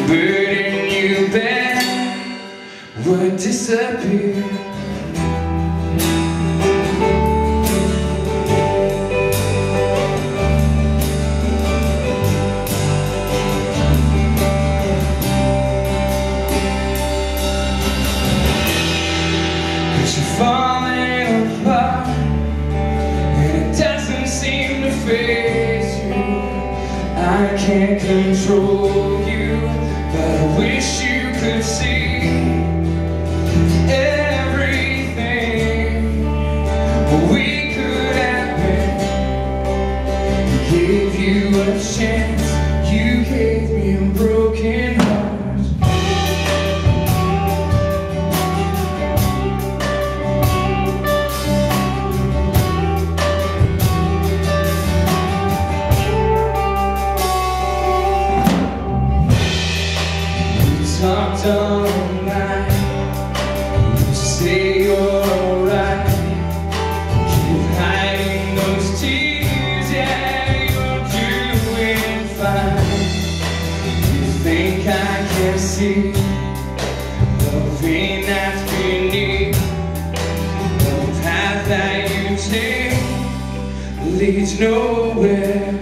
burden you bear would disappear. Cause you're falling apart and it doesn't seem to faze you. I can't control you, but I wish you could see everything we could have been. Gave you a chance, you gave me a broken heart. Talked all night, you say you're alright. Keep hiding those tears, yeah, you're doing fine. You think I can see the pain that's beneath. The path that you take leads nowhere.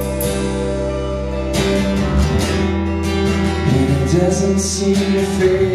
doesn't seem to fade.